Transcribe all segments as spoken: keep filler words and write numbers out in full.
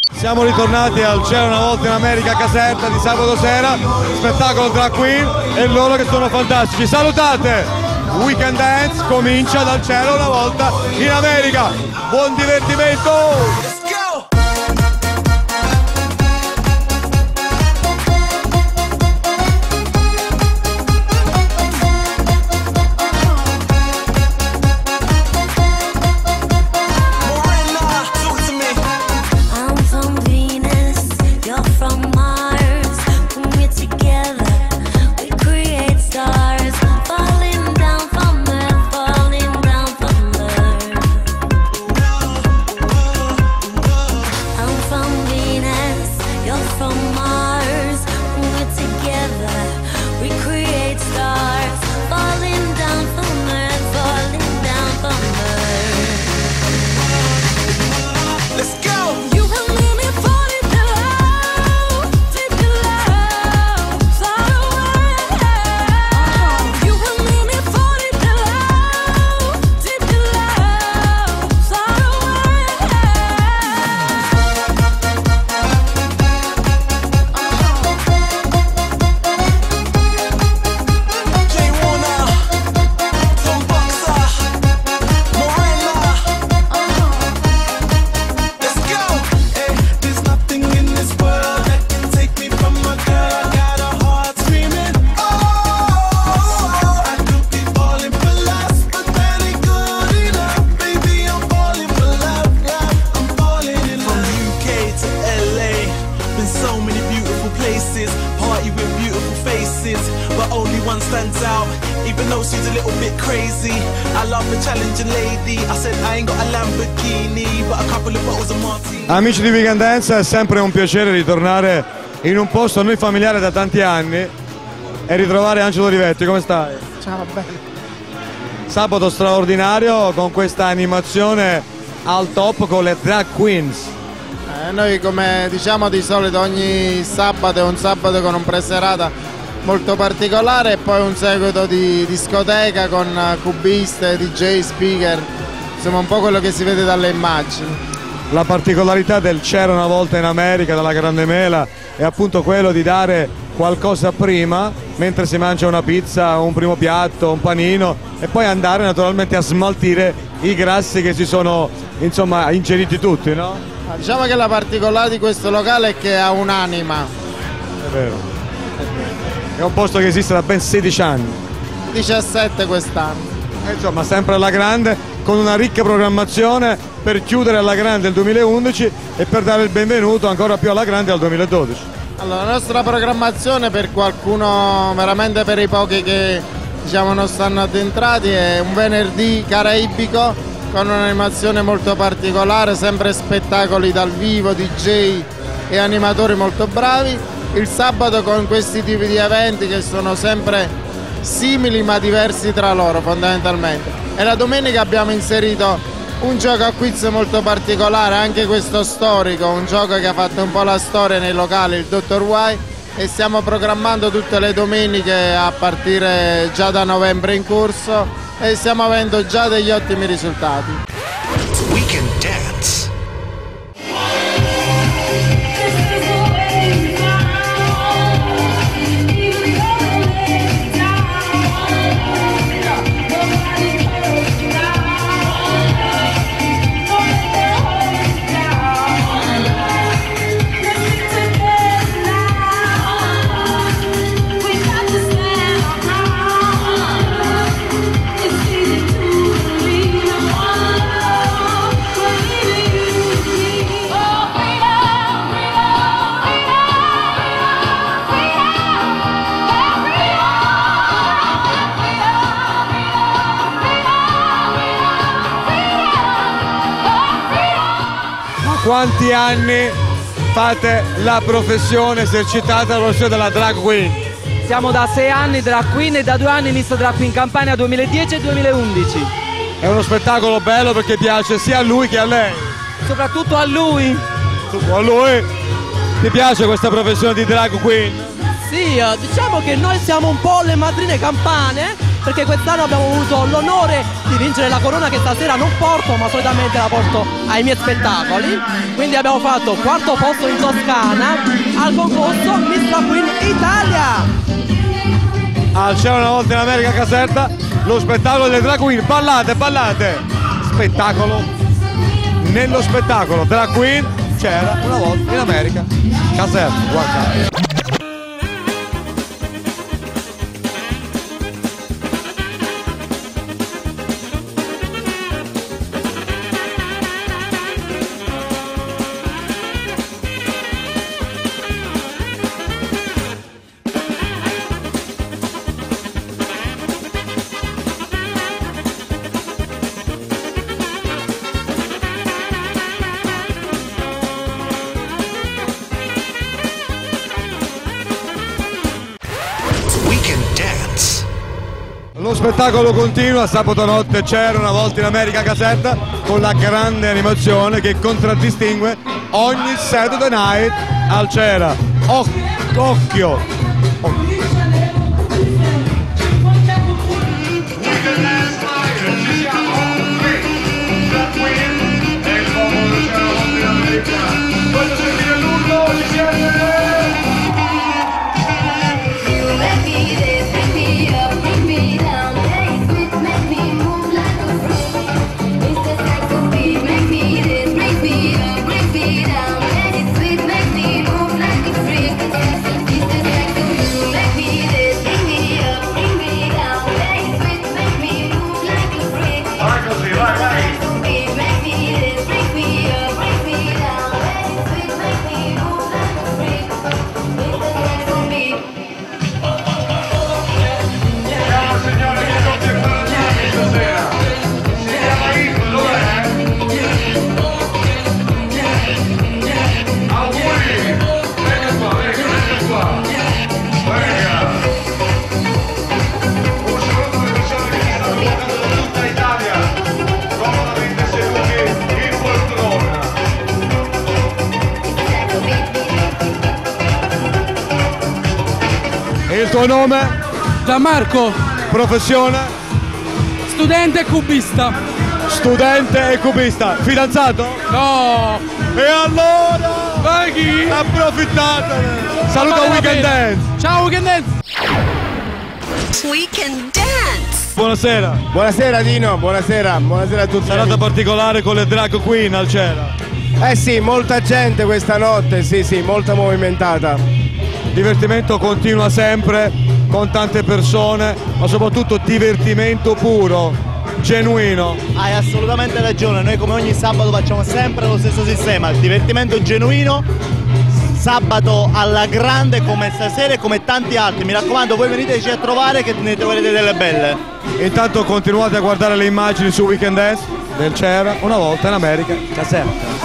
Siamo ritornati al C'era una volta in America Caserta di sabato sera, spettacolo Drag Queen e loro che sono fantastici. Salutate! Weekend Dance comincia dal C'era una volta in America. Buon divertimento! Stands out, even though she's a little bit crazy. I love a challenging lady. I said I ain't got a Lamborghini, but a couple of bottles of martini. Amici di Weekend Dance, è sempre un piacere ritornare in un posto a noi familiare da tanti anni e ritrovare Angelo Rivetti. Come stai? Ciao, bene. Sabato straordinario con questa animazione al top con le Drag Queens. Eh, noi, come diciamo di solito, ogni sabato è un sabato con un preserata molto particolare e poi un seguito di discoteca con cubiste, D J, speaker, insomma un po' quello che si vede dalle immagini. La particolarità del C'era una volta in America dalla Grande Mela è appunto quello di dare qualcosa prima mentre si mangia una pizza, un primo piatto, un panino e poi andare naturalmente a smaltire i grassi che si sono insomma ingeriti tutti, no? Diciamo che la particolarità di questo locale è che ha un'anima. È vero. È un posto che esiste da ben sedici anni. diciassette quest'anno. E insomma, sempre alla grande, con una ricca programmazione per chiudere alla grande il duemilaundici e per dare il benvenuto ancora più alla grande al duemiladodici. Allora, la nostra programmazione, per qualcuno, veramente per i pochi che diciamo non stanno addentrati, è un venerdì caraibico con un'animazione molto particolare, sempre spettacoli dal vivo, D J e animatori molto bravi. Il sabato con questi tipi di eventi che sono sempre simili ma diversi tra loro fondamentalmente. E la domenica abbiamo inserito un gioco a quiz molto particolare, anche questo storico, un gioco che ha fatto un po' la storia nei locali, il Dottor Why, e stiamo programmando tutte le domeniche a partire già da novembre in corso e stiamo avendo già degli ottimi risultati. Weekend Dance. Quanti anni fate la professione, esercitate la professione della Drag Queen? Siamo da sei anni Drag Queen e da due anni Miss Drag Queen Campania duemiladieci e duemilaundici. È uno spettacolo bello perché piace sia a lui che a lei. Soprattutto a lui. A lui? Ti piace questa professione di Drag Queen? Sì, diciamo che noi siamo un po' le madrine campane perché quest'anno abbiamo avuto l'onore di vincere la corona che stasera non porto, ma solitamente la porto ai miei spettacoli. Quindi abbiamo fatto quarto posto in Toscana al concorso Miss Drag Queen Italia. Al C'era una volta in America Caserta, lo spettacolo delle drag queen. Ballate, ballate! Spettacolo nello spettacolo Drag Queen C'era una volta in America Caserta. Guardate. Lo spettacolo continua, sabato notte C'era una volta in America Caserta, con la grande animazione che contraddistingue ogni Saturday night al C'era. Oc- occhio! Il tuo nome? Gianmarco. Professione? Studente e cubista. Studente e cubista. Fidanzato? No. E allora? Vai chi? Approfittatene. Saluta Weekend Dance. Ciao Weekend Dance. Weekend Dance. Buonasera. Buonasera Dino, buonasera, buonasera a tutti. Serata particolare con le drag queen al C'era. Eh sì, molta gente questa notte, sì sì, molta movimentata. Divertimento continua sempre con tante persone, ma soprattutto divertimento puro, genuino. Hai assolutamente ragione, noi come ogni sabato facciamo sempre lo stesso sistema, divertimento genuino, sabato alla grande come stasera e come tanti altri. Mi raccomando, voi veniteci a trovare che ne troverete delle belle. Intanto continuate a guardare le immagini su Weekend Dance del C'era una volta in America Caserta.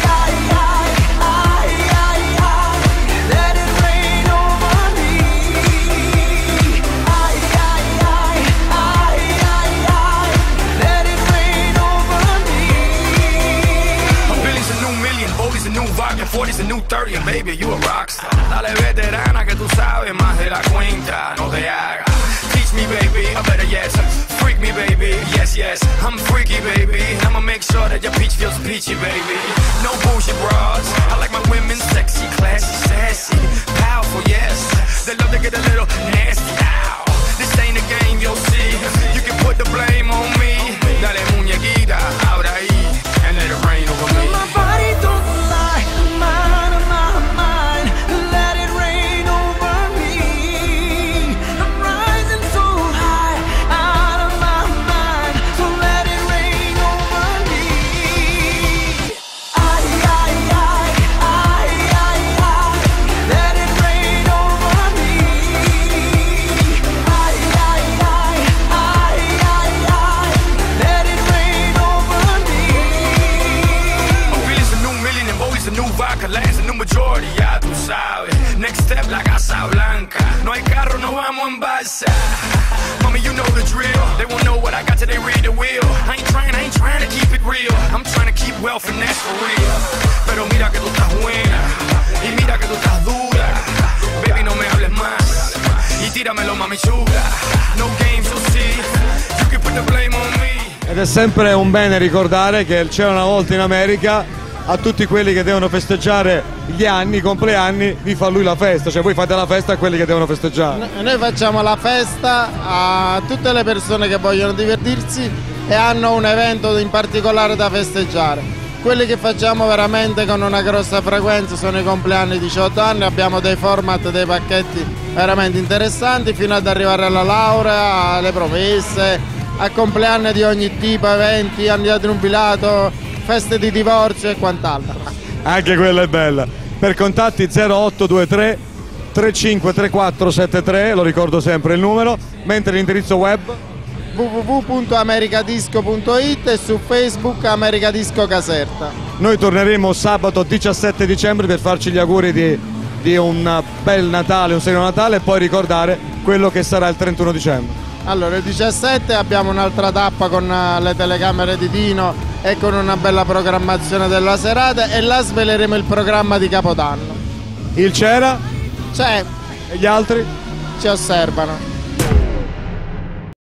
forty's a new thirty, and baby, you a rockstar. Dale veterana que tú sabes más de la cuenta, no te hagas. Teach me, baby, I better yes. Freak me, baby, yes, yes. I'm freaky, baby. I'ma make sure that your peach feels peachy, baby. No bullshit bras. I like my women sexy, classy, sassy, powerful, yes. They love to get a little nasty. Ow. This ain't a game, you'll see. You can put the blame on me. Dale muñequita, ahora ahí, and let it rain over me. My body don't lie. No hay carro, no vamos en balsa. Mommy, you know the drill. They won't know what I got till they read the wheel. I ain't trying, I ain't trying to keep it real. I'm trying to keep wealth and that's for real. Pero mira que tú estás buena y mira que tú estás dura. Baby, no me hables más y tíramelo, mami chula. No games, you'll see. Ed è sempre un bene ricordare che c'era una volta in America, a tutti quelli che devono festeggiare gli anni, i compleanni, vi fa lui la festa, cioè voi fate la festa a quelli che devono festeggiare. Noi facciamo la festa a tutte le persone che vogliono divertirsi e hanno un evento in particolare da festeggiare. Quelli che facciamo veramente con una grossa frequenza sono i compleanni di diciotto anni, abbiamo dei format, dei pacchetti veramente interessanti fino ad arrivare alla laurea, alle promesse, a compleanni di ogni tipo, eventi, anni di nubilato, feste di divorzio e quant'altro. Anche quella è bella. Per contatti zero otto due tre tre cinque tre quattro sette tre, lo ricordo sempre il numero, mentre l'indirizzo web w w w punto americadisco punto it e su Facebook Americadisco Caserta. Noi torneremo sabato diciassette dicembre per farci gli auguri di, di un bel Natale, un sereno Natale, e poi ricordare quello che sarà il trentuno dicembre. Allora, il diciassette abbiamo un'altra tappa con le telecamere di Dino e con una bella programmazione della serata, e là sveleremo il programma di Capodanno. Il c'era? C'è. E gli altri? Ci osservano.